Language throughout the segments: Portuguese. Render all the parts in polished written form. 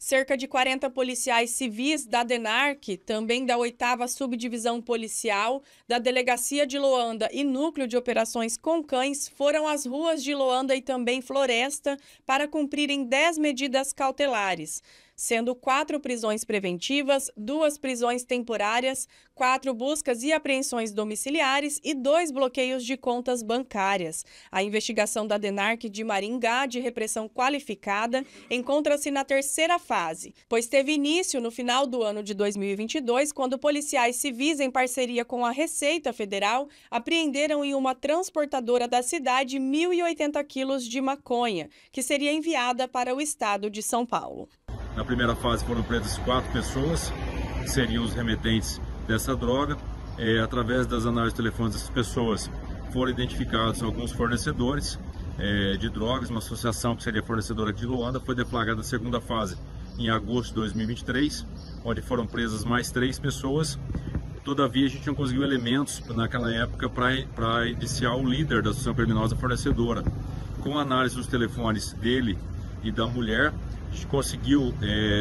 Cerca de 40 policiais civis da DENARC, também da 8ª Subdivisão Policial, da Delegacia de Loanda e Núcleo de Operações com Cães foram às ruas de Loanda e também Floresta para cumprirem 10 medidas cautelares, sendo 4 prisões preventivas, 2 prisões temporárias, 4 buscas e apreensões domiciliares e 2 bloqueios de contas bancárias. A investigação da DENARC de Maringá de repressão qualificada encontra-se na 3ª fase, pois teve início no final do ano de 2022, quando policiais civis, em parceria com a Receita Federal, apreenderam em uma transportadora da cidade 1.080 quilos de maconha, que seria enviada para o estado de São Paulo. Na primeira fase foram presas 4 pessoas, que seriam os remetentes dessa droga. Através das análises telefônicas dessas pessoas foram identificados alguns fornecedores de drogas. Uma associação que seria fornecedora de Loanda foi deflagrada na 2ª fase em agosto de 2023, onde foram presas mais 3 pessoas. Todavia, a gente não conseguiu elementos naquela época para iniciar o líder da associação criminosa fornecedora. Com a análise dos telefones dele e da mulher, a gente conseguiu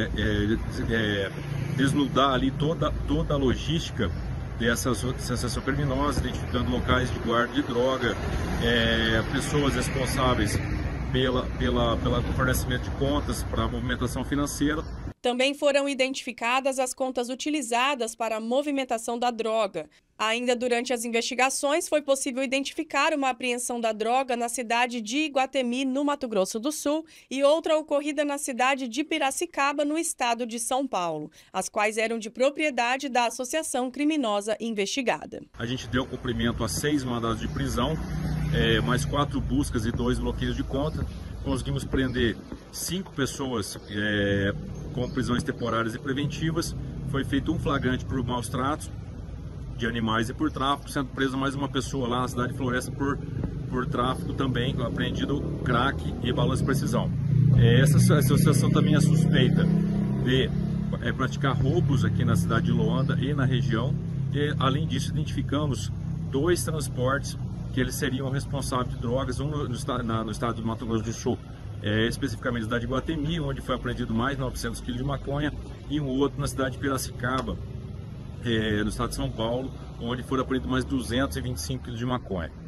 desnudar ali toda a logística dessa associação criminosa, identificando locais de guarda de droga, pessoas responsáveis pelo fornecimento de contas para a movimentação financeira. Também foram identificadas as contas utilizadas para a movimentação da droga. Ainda durante as investigações, foi possível identificar uma apreensão da droga na cidade de Iguatemi, no Mato Grosso do Sul, e outra ocorrida na cidade de Piracicaba, no estado de São Paulo, as quais eram de propriedade da associação criminosa investigada. A gente deu cumprimento a 6 mandados de prisão, mais 4 buscas e 2 bloqueios de conta. Conseguimos prender 5 pessoas com prisões temporárias e preventivas. Foi feito um flagrante por maus tratos de animais e por tráfico, sendo presa mais uma pessoa lá na cidade de Floresta por tráfico também, apreendido crack e balança de precisão. Essa associação também é suspeita de praticar roubos aqui na cidade de Loanda e na região. E, além disso, identificamos 2 transportes que eles seriam responsáveis de drogas, um no estado do Mato Grosso do Sul, especificamente na cidade de Iguatemi, onde foi apreendido mais 900 kg de maconha, e um outro na cidade de Piracicaba, no estado de São Paulo, onde foram apreendidos mais 225 kg de maconha.